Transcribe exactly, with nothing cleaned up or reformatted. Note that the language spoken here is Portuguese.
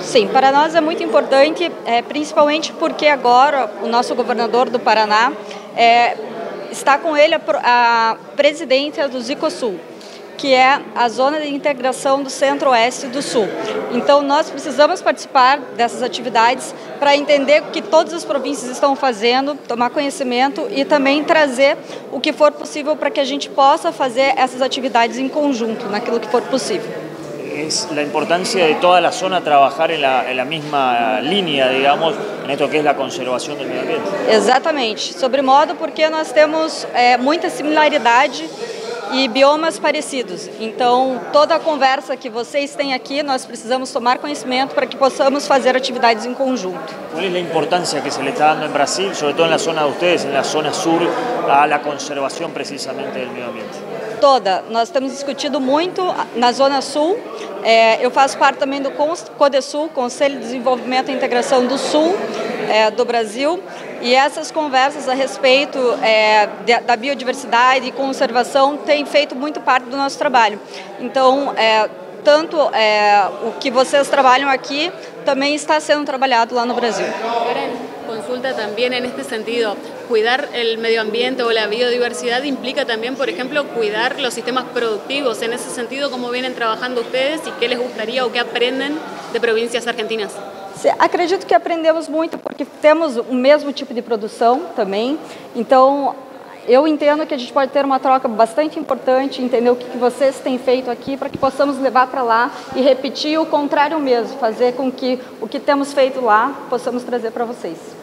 Sim, para nós é muito importante, é, principalmente porque agora o nosso governador do Paraná é, está com ele a, a presidência do Zicosul, que é a zona de integração do Centro-Oeste e do Sul. Então, nós precisamos participar dessas atividades para entender o que todas as províncias estão fazendo, tomar conhecimento e também trazer o que for possível para que a gente possa fazer essas atividades em conjunto, naquilo que for possível. Es la importancia de toda la zona trabajar en la, en la misma línea, digamos, en esto que es la conservación del medio ambiente. Exatamente, sobremodo porque nós temos é, muita similaridade e biomas parecidos. Então, toda a conversa que vocês têm aqui, nós precisamos tomar conhecimento para que possamos fazer atividades em conjunto. ¿Cuál es la importancia que se le está dando en Brasil, sobre todo en la zona de ustedes, en la zona sur, a la conservación precisamente del medio ambiente? Toda. Nós temos discutido muito na Zona Sul. É, eu faço parte também do CODESUL, Conselho de Desenvolvimento e Integração do Sul é, do Brasil. E essas conversas a respeito é, da biodiversidade e conservação têm feito muito parte do nosso trabalho. Então, é, tanto é, o que vocês trabalham aqui também está sendo trabalhado lá no Brasil. Consulta también en este sentido, cuidar el medio ambiente o la biodiversidad implica también, por ejemplo, cuidar los sistemas productivos. En ese sentido, ¿cómo vienen trabajando ustedes y qué les gustaría o qué aprenden de provincias argentinas? Acredito que aprendemos muito porque temos o mesmo tipo de produção também, então eu entendo que a gente pode ter uma troca bastante importante, entender o que vocês têm feito aqui para que possamos levar para lá e repetir o contrário mesmo, fazer com que o que temos feito lá possamos trazer para vocês.